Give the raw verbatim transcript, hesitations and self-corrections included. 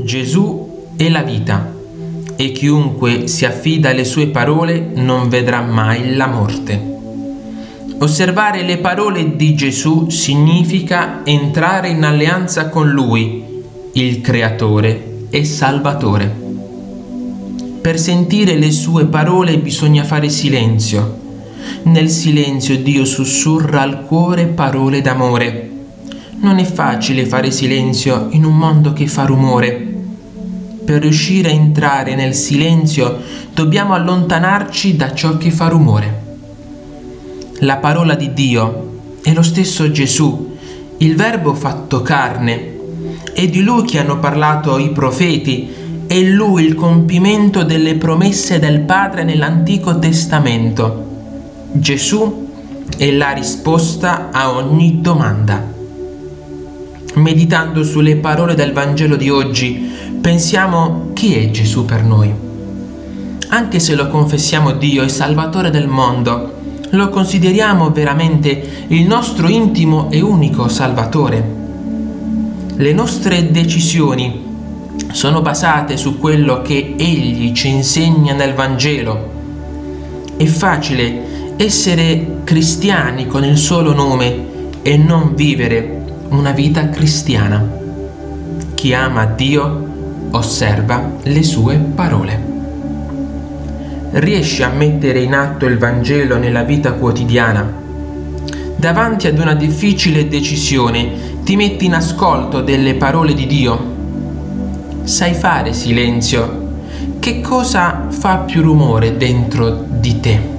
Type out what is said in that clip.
Gesù è la vita e chiunque si affida alle sue parole non vedrà mai la morte. Osservare le parole di Gesù significa entrare in alleanza con Lui, il Creatore e Salvatore. Per sentire le sue parole bisogna fare silenzio. Nel silenzio Dio sussurra al cuore parole d'amore. Non è facile fare silenzio in un mondo che fa rumore. Per riuscire a entrare nel silenzio dobbiamo allontanarci da ciò che fa rumore. La parola di Dio è lo stesso Gesù, il Verbo fatto carne. È di Lui che hanno parlato i profeti, è Lui il compimento delle promesse del Padre nell'Antico Testamento. Gesù è la risposta a ogni domanda. Meditando sulle parole del Vangelo di oggi, pensiamo: chi è Gesù per noi? Anche se lo confessiamo Dio e Salvatore del mondo, lo consideriamo veramente il nostro intimo e unico Salvatore? Le nostre decisioni sono basate su quello che Egli ci insegna nel Vangelo. È facile essere cristiani con il solo nome e non vivere una vita cristiana. Chi ama Dio osserva le sue parole. Riesci a mettere in atto il Vangelo nella vita quotidiana? Davanti ad una difficile decisione, ti metti in ascolto delle parole di Dio? Sai fare silenzio? Che cosa fa più rumore dentro di te?